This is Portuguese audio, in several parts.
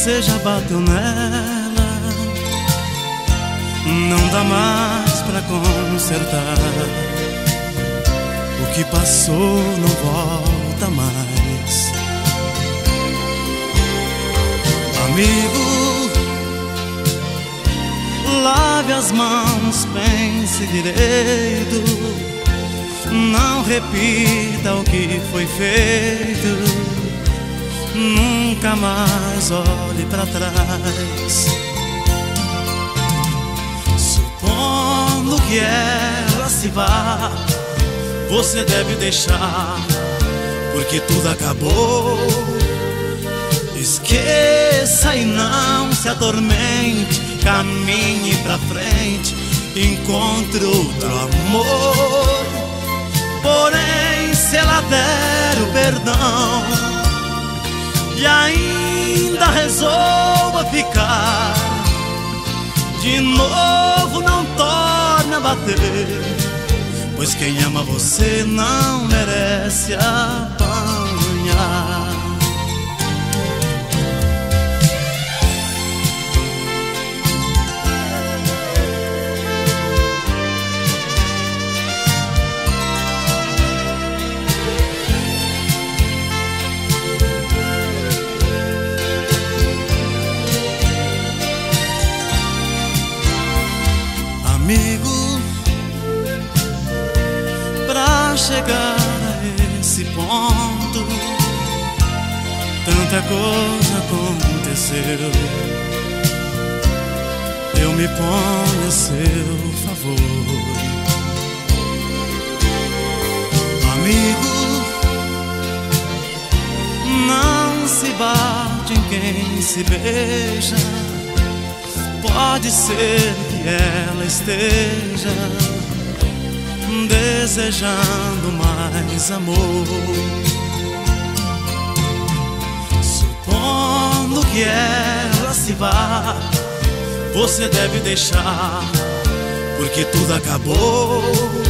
você já bateu nela, não dá mais pra consertar. O que passou não volta mais. Amigo, lave as mãos, pense direito, não repita o que foi feito. Nunca mais olhe pra trás. Supondo que ela se vá, você deve deixar, porque tudo acabou. Esqueça e não se atormente, caminhe pra frente, encontre outro amor. Porém, se ela der o perdão e ainda resolva ficar, de novo não torne a bater, pois quem ama você não merece apanhar. Amigo, pra chegar a esse ponto, tanta coisa aconteceu. Eu me ponho a seu favor. Amigo, não se bate em quem se beija. Pode ser que ela esteja desejando mais amor. Supondo que ela se vá, você deve deixar, porque tudo acabou.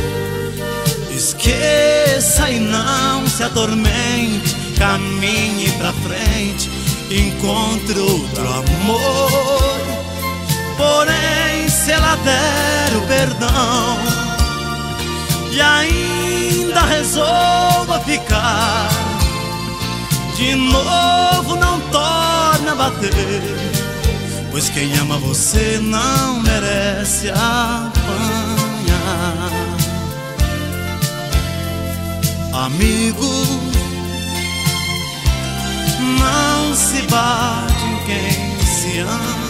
Esqueça e não se atormente, caminhe pra frente, encontre outro amor. Porém, se ela der o perdão e ainda resolva ficar, de novo não torne a bater, pois quem ama você não merece apanhar. Amigo, não se bate em quem se ama.